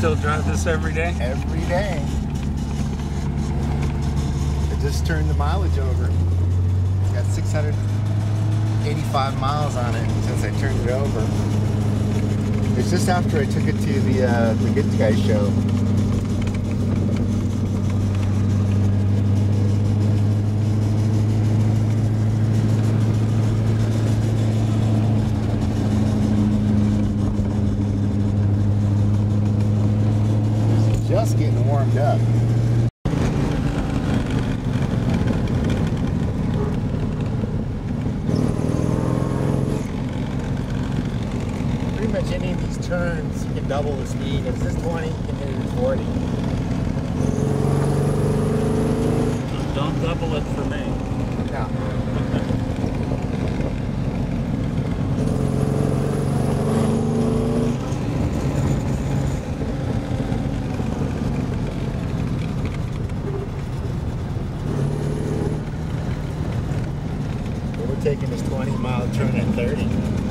still drive this every day? Every day. I just turned the mileage over. It's got 685 miles on it since I turned it over. It's just after I took it to the Good Guy show. Just getting warmed up. Pretty much any of these turns you can double the speed. If this is 20, you can hit it at 40. Don't double it for me. No. Taking this 20-mile turn at 30.